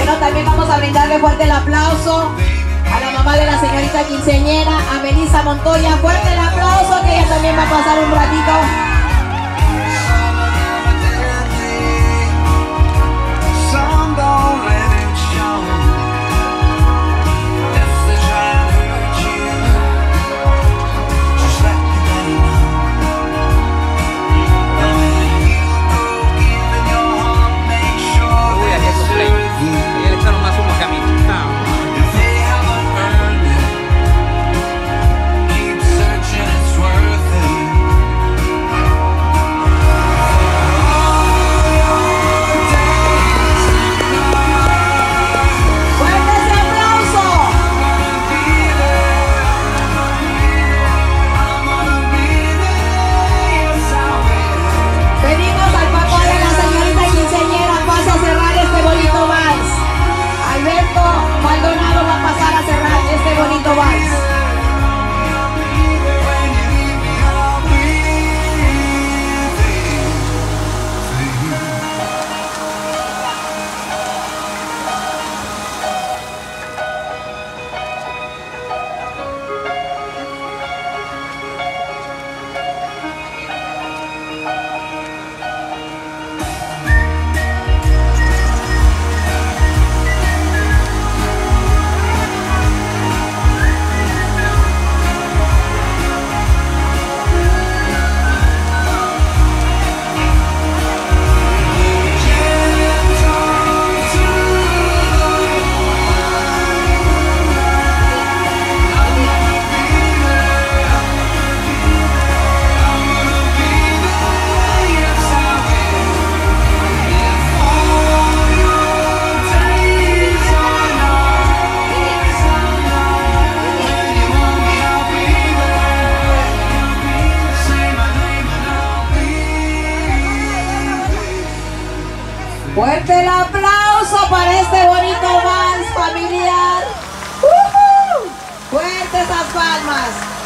Bueno, también vamos a brindarle fuerte el aplauso a la mamá de la señorita quinceañera, a Melissa Montoya. Fuerte el aplauso, que ella también va a pasar un ratito. Maldonado va a pasar a cerrar este bonito vals. Fuerte el aplauso para este bonito vals familiar. Fuerte esas palmas.